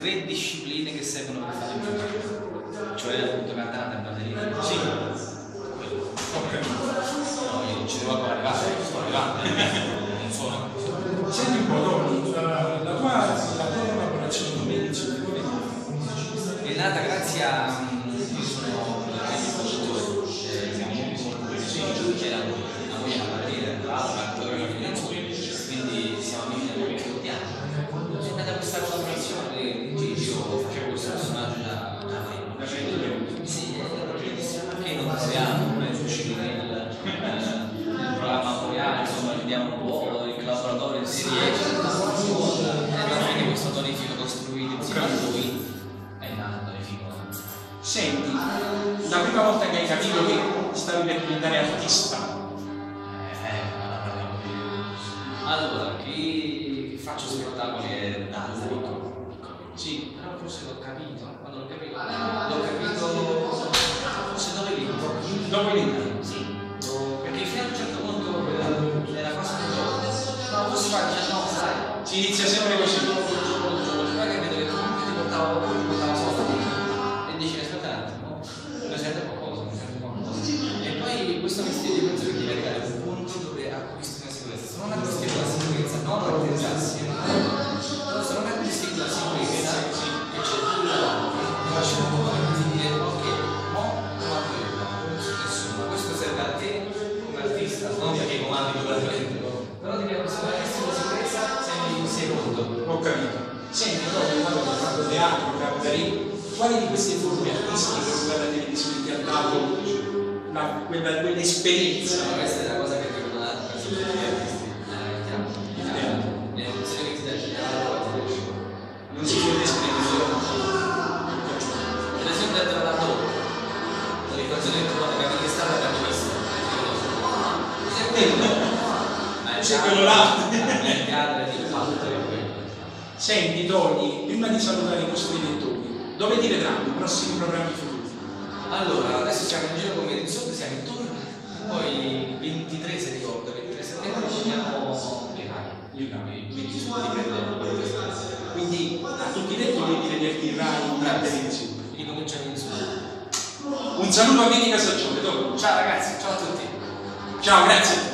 3 discipline che servono per fare il gioco, cioè appunto cantante, batteria. Sì, ok. No, io ci devo ancora arrivare, sto arrivando, non sono. Senti un po', Tony, la tua collaborazione con Medici è nata grazie a io sono produttore, siamo molto vicini, c'era una moglie a partire, tra l'altro una fotografia di Venezuela, quindi siamo amici da molti anni. È nata questa collaborazione, io facevo questo personaggio da prima. Sì, perché non usiamo, noi usciti nel programma Boreale, insomma, vediamo un po' il collaboratore si riesce, e alla fine questo tonifico costruito insieme a lui è nato tonifico. Senti, la prima volta che hai capito che stavi per diventare artista? Allora, che faccio spettacoli è da piccolo. Sì, però forse l'ho capito. Quando l'ho capito, forse dopo lì. Dopo lì? Sì. Perché fino a un certo punto era cosa di gioco. No, forse fa 19 sai. Si inizia sempre così. Poi capito che comunque ti portava soldi. E dici, aspetta un attimo, mi serve qualcosa, E poi questo mestiere penso che deve creare un punto dove acquisti una sicurezza. Se non acquisti la sicurezza, non organizzarsi. Se non acquisti la sicurezza, che c'è più davanti, ti faccio un po' di dire, ok, mo comando io, nessuno, questo serve a te come artista, non perché comandi tu la gente, però devi acquistare la sicurezza, sei in secondo. Ho capito. Senti, proprio quando hai fatto teatro, cabaret, quali di queste forme artistiche per la televisione ti ha dato quell'esperienza? Questa è la cosa che dico da tutti gli artisti. Le emozioni che ti dà il teatro non si può descrivere. le sono dette da dopo. La ricordazione che quando capi che stava l'abbiamo visto. C'è quello là. Il teatro è di fatto. Senti Tony, prima di salutare i nostri lettori, dove ti vedranno i prossimi programmi futuri? Allora, adesso siamo in giro con Medici, siamo in tour, poi 23 se ricordo, 23 settembre scendiamo l'Italia, quindi dipende. Quindi a tutti i lettori di vederti in Rai in grande televisione. Quindi cominciamo in su. Un saluto a Vieni Casaccione, Tony. Ciao ragazzi, ciao a tutti. Ciao, grazie.